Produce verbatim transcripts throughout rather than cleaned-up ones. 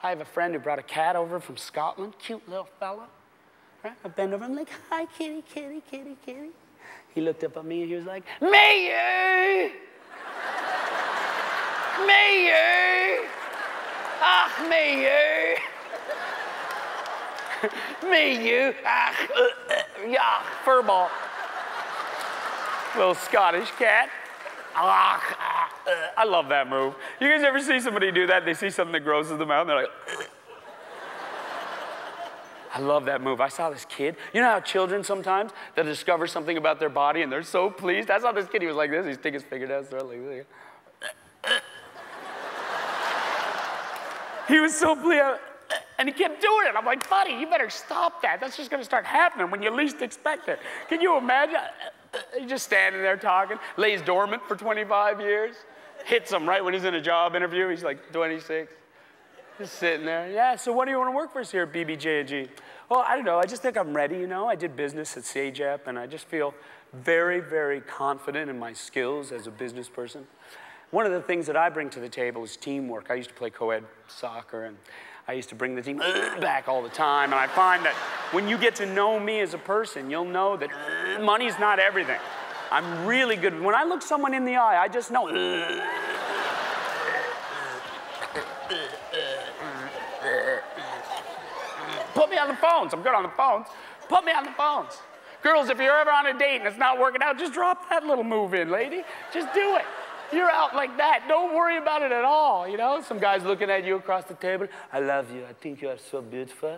I have a friend who brought a cat over from Scotland, cute little fella. Right? I bend over, I'm like, hi, kitty, kitty, kitty, kitty. He looked up at me and he was like, me you! Me you! Ah, me you! Me you! Ah, uh, uh, yeah, furball. Little Scottish cat. Ah, ah, uh. I love that move. You guys ever see somebody do that? They see something that grosses them out and they're like, uh. I love that move. I saw this kid. You know how children sometimes, they'll discover something about their body and they're so pleased? I saw this kid, he was like this. He'd stick his finger down his throat like this. He was so pleased. And he kept doing it. I'm like, buddy, you better stop that. That's just going to start happening when you least expect it. Can you imagine? He's just standing there talking, lays dormant for twenty-five years, hits him right when he's in a job interview. He's like twenty-six. Just sitting there. Yeah, so what do you want to work for us here at B B J and G? Well, I don't know. I just think I'm ready, you know. I did business at SageApp, and I just feel very, very confident in my skills as a business person. One of the things that I bring to the table is teamwork. I used to play co-ed soccer, and I used to bring the team back all the time. And I find that when you get to know me as a person, you'll know that money's not everything. I'm really good. When I look someone in the eye, I just know. Put me on the phones. I'm good on the phones. Put me on the phones. Girls, if you're ever on a date and it's not working out, just drop that little move in, lady. Just do it. You're out like that. Don't worry about it at all, you know? Some guy's looking at you across the table. I love you. I think you are so beautiful.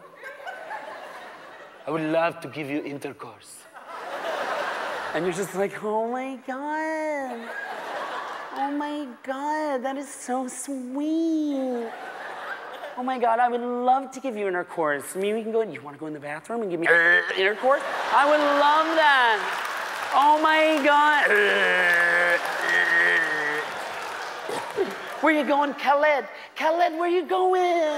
I would love to give you intercourse. And you're just like, oh my God. Oh my God, that is so sweet. Oh my God, I would love to give you intercourse. Maybe we can go, you want to go in the bathroom and give me intercourse? I would love that. Oh my God. Where you going, Khaled? Khaled, where you going?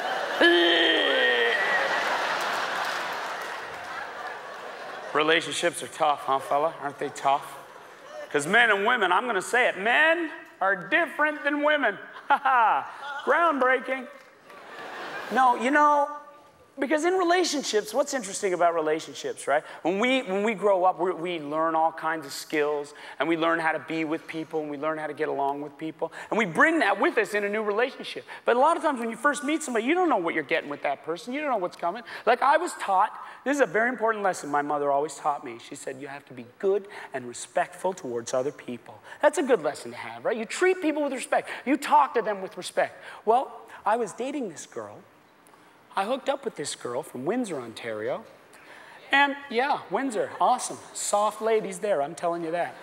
Relationships are tough, huh, fella? Aren't they tough? Because men and women, I'm going to say it, men are different than women. Ha ha. Groundbreaking. No, you know, because in relationships, what's interesting about relationships, right? When we, when we grow up, we, we learn all kinds of skills, and we learn how to be with people, and we learn how to get along with people, and we bring that with us in a new relationship. But a lot of times when you first meet somebody, you don't know what you're getting with that person. You don't know what's coming. Like I was taught, this is a very important lesson my mother always taught me. She said, you have to be good and respectful towards other people. That's a good lesson to have, right? You treat people with respect. You talk to them with respect. Well, I was dating this girl. I hooked up with this girl from Windsor, Ontario. And yeah, Windsor, awesome. Soft ladies there, I'm telling you that.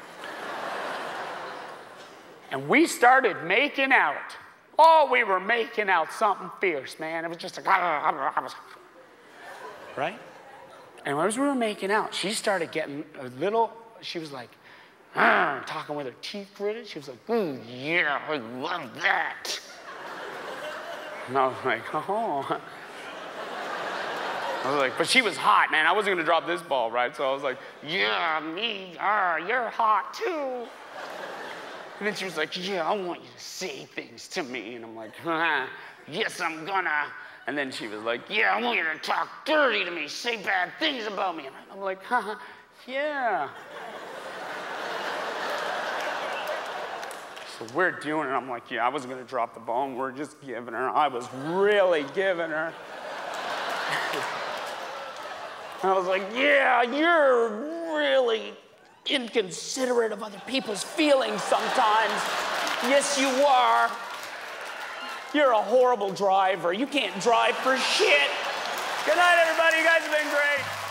And we started making out. Oh, we were making out something fierce, man. It was just like, right? And as we were making out, she started getting a little, she was like, talking with her teeth gritted. She was like, ooh, yeah, I love that. And I was like, oh. I was like, but she was hot, man. I wasn't gonna drop this ball, right? So I was like, yeah, me, ah, you're hot too. And then she was like, yeah, I want you to say things to me. And I'm like, huh, yes, I'm gonna. And then she was like, yeah, I want you to talk dirty to me, say bad things about me. And I'm like, haha, yeah. So we're doing it. I'm like, yeah, I wasn't gonna drop the ball, and we're just giving her. I was really giving her. I was like, yeah, you're really inconsiderate of other people's feelings sometimes. Yes, you are. You're a horrible driver. You can't drive for shit. Good night, everybody. You guys have been great.